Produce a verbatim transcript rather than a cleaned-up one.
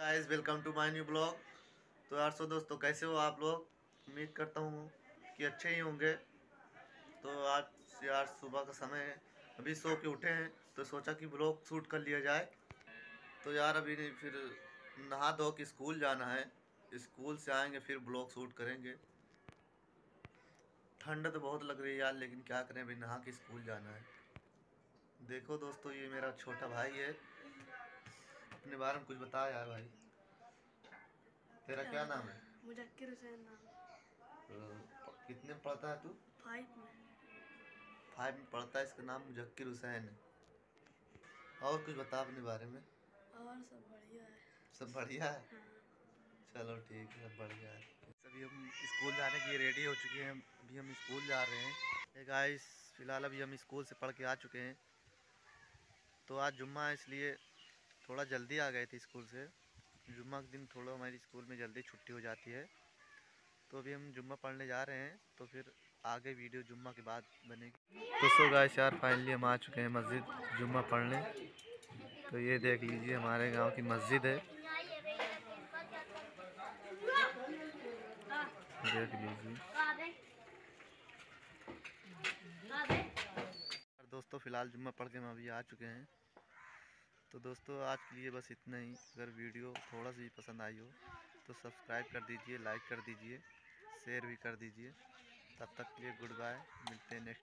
Guys welcome to my new blog. तो यार सो दोस्तों, कैसे हो आप लोग? उम्मीद करता हूँ कि अच्छे ही होंगे। तो आज यार सुबह का समय है, अभी सो के उठे हैं तो सोचा कि ब्लॉग शूट कर लिया जाए। तो यार अभी नहीं, फिर नहा धो के स्कूल जाना है। स्कूल से आएंगे फिर ब्लॉग शूट करेंगे। ठंड तो बहुत लग रही है यार, लेकिन क्या करें, अभी नहा के स्कूल जाना है। देखो दोस्तों, ये मेरा छोटा भाई है। अपने बारे में कुछ बता यार भाई, तेरा क्या नाम है? मुजक्किर हुसैन नाम। तो कितने में पढ़ता है तू? फाइव में। फाइव में पढ़ता है। इसका नाम मुजक्किर हुसैन है। और कुछ बता अपने बारे में। और सब बढ़िया है। सब बढ़िया है। हाँ। चलो ठीक है, सब बढ़िया है। सभी हम स्कूल जाने के लिए रेडी हो चुके हैं। अभी हम स्कूल जा रहे हैं गाइस। फिलहाल अभी हम स्कूल से पढ़ के आ चुके हैं। तो आज जुम्मा है, इसलिए थोड़ा जल्दी आ गए थे स्कूल से। जुम्मा के दिन थोड़ा हमारी स्कूल में जल्दी छुट्टी हो जाती है। तो अभी हम जुम्मा पढ़ने जा रहे हैं, तो फिर आगे वीडियो जुम्मा के बाद बनेगी। तो सो गाइस यार, फाइनली हम आ चुके हैं मस्जिद जुम्मा पढ़ने। तो ये देख लीजिए हमारे गांव की मस्जिद है, देख लीजिए। दोस्तों फिलहाल जुम्मा पढ़ के हम अभी आ चुके हैं। तो दोस्तों आज के लिए बस इतना ही। अगर वीडियो थोड़ा सा भी पसंद आई हो तो सब्सक्राइब कर दीजिए, लाइक कर दीजिए, शेयर भी कर दीजिए। तब तक के लिए गुड बाय, मिलते हैं नेक्स्ट।